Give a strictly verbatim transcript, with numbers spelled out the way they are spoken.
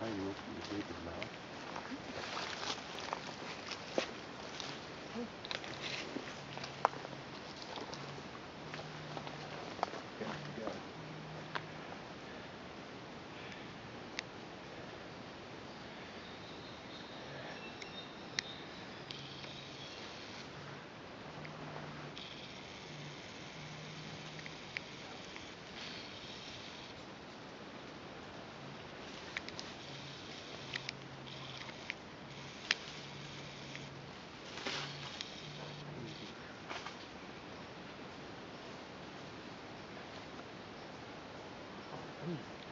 how you open your baby's mouth. Okay, you got it. Mm.